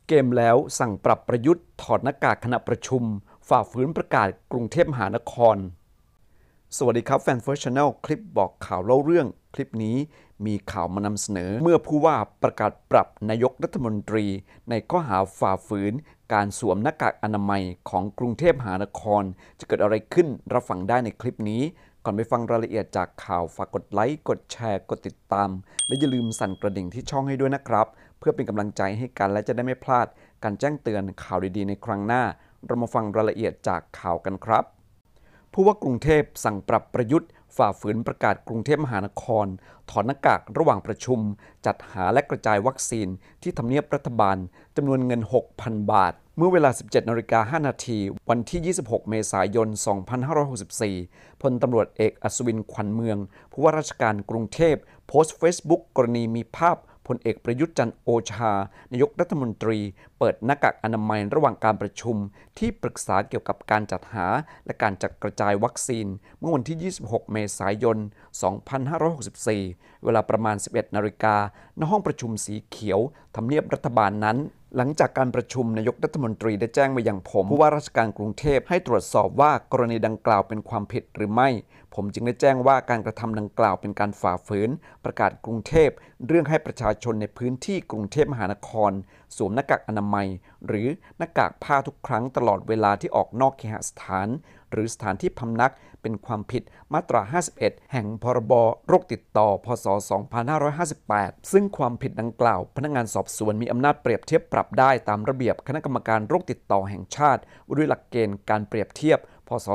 เกมแล้วสั่งปรับประยุทธ์ถอดหน้ากากขณะประชุมฝ่าฝืนประกาศกรุงเทพมหานครสวัสดีครับแฟนเฟิร์สชาแนลคลิปบอกข่าวเล่าเรื่องคลิปนี้มีข่าวมานำเสนอเมื่อผู้ว่าประกาศปรับนายกรัฐมนตรีในข้อหาฝ่าฝืนการสวมหน้ากากอนามัยของกรุงเทพมหานครจะเกิดอะไรขึ้นรับฟังได้ในคลิปนี้ก่อนไปฟังรายละเอียดจากข่าวฝากกดไลค์กดแชร์กดติดตามและอย่าลืมสั่นกระดิ่งที่ช่องให้ด้วยนะครับเพื่อเป็นกำลังใจให้กันและจะได้ไม่พลาดการแจ้งเตือนข่าวดีๆในครั้งหน้าเรามาฟังรายละเอียดจากข่าวกันครับผู้ว่ากรุงเทพสั่งปรับประยุทธ์ฝ่าฝืนประกาศกรุงเทพมหานครถอดหน้ากากระหว่างประชุมจัดหาและกระจายวัคซีนที่ทำเนียบรัฐบาลจำนวนเงิน 6,000 บาทเมื่อเวลา 17:05 น.วันที่ 26 เมษายน 2564 พลตำรวจเอกอัศวินขวัญเมืองผู้ว่าราชการกรุงเทพโพสต์เฟซบุ๊กกรณีมีภาพพลเอกประยุทธ์จันทร์โอชานายกรัฐมนตรีเปิดหน้ากากอนามัยระหว่างการประชุมที่ปรึกษาเกี่ยวกับการจัดหาและการจัดกระจายวัคซีนเมื่อวันที่ 26 เมษายน 2564 เวลาประมาณ 11 นาฬิกาณห้องประชุมสีเขียวทำเนียบรัฐบาลนั้นหลังจากการประชุมนายกรัฐมนตรีได้แจ้งมายังผมผู้ว่าราชการกรุงเทพให้ตรวจสอบว่ากรณีดังกล่าวเป็นความผิดหรือไม่ผมจึงได้แจ้งว่าการกระทำดังกล่าวเป็นการฝ่าฝืนประกาศกรุงเทพเรื่องให้ประชาชนในพื้นที่กรุงเทพมหานครสวมหน้ากากอนามัยหรือหน้ากากผ้าทุกครั้งตลอดเวลาที่ออกนอกเคหสถานหรือสถานที่พำนักเป็นความผิดมาตรา 51 แห่งพรบโรคติดต่อ พ.ศ. 2558 ซึ่งความผิดดังกล่าวพนักงานสอบสวนมีอำนาจเปรียบเทียบปรับได้ตามระเบียบคณะกรรมการโรคติดต่อแห่งชาติว่าด้วยหลักเกณฑ์การเปรียบเทียบ พ.ศ.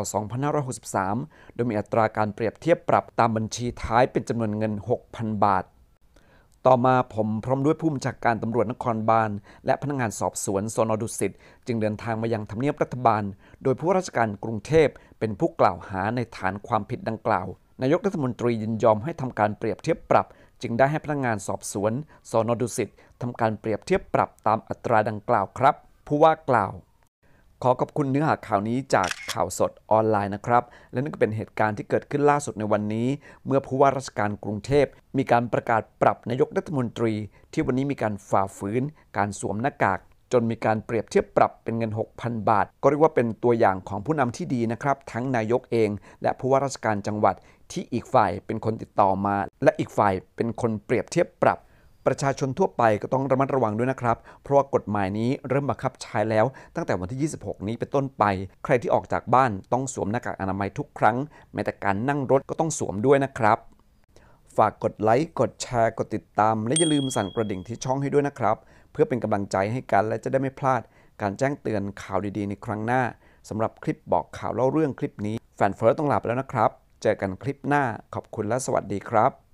2563 โดยมีอัตราการเปรียบเทียบปรับตามบัญชีท้ายเป็นจำนวนเงิน 6,000 บาทต่อมาผมพร้อมด้วยผู้บัญชาการตำรวจนครบาลและพนักงานสอบสวนสน.ดุสิตจึงเดินทางมายังทำเนียบรัฐบาลโดยผู้ว่าราชการกรุงเทพเป็นผู้กล่าวหาในฐานความผิดดังกล่าวนายกรัฐมนตรียินยอมให้ทำการเปรียบเทียบปรับจึงได้ให้พนักงานสอบสวนสน.ดุสิตทำการเปรียบเทียบปรับตามอัตราดังกล่าวครับผู้ว่ากล่าวขอขอบคุณเนื้อหาข่าวนี้จากข่าวสดออนไลน์นะครับและนั่นก็เป็นเหตุการณ์ที่เกิดขึ้นล่าสุดในวันนี้เมื่อผู้ว่าราชการกรุงเทพมีการประกาศปรับนายกรัฐมนตรีที่วันนี้มีการฝ่าฝืนการสวมหน้ากากจนมีการเปรียบเทียบปรับเป็นเงิน 6,000 บาทก็เรียกว่าเป็นตัวอย่างของผู้นำที่ดีนะครับทั้งนายกเองและผู้ว่าราชการจังหวัดที่อีกฝ่ายเป็นคนติดต่อมาและอีกฝ่ายเป็นคนเปรียบเทียบปรับประชาชนทั่วไปก็ต้องระมัดระวังด้วยนะครับเพราะว่ากฎหมายนี้เริ่มบังคับใช้แล้วตั้งแต่วันที่ 26 นี้เป็นต้นไปใครที่ออกจากบ้านต้องสวมหน้ากากอนามัยทุกครั้งแม้แต่การนั่งรถก็ต้องสวมด้วยนะครับฝากกดไลค์กดแชร์กดติดตามและอย่าลืมสั่นกระดิ่งที่ช่องให้ด้วยนะครับเพื่อเป็นกำลังใจให้กันและจะได้ไม่พลาดการแจ้งเตือนข่าวดีๆในครั้งหน้าสำหรับคลิปบอกข่าวเล่าเรื่องคลิปนี้แฟนเฟิร์สต้องลาไปแล้วนะครับเจอกันคลิปหน้าขอบคุณและสวัสดีครับ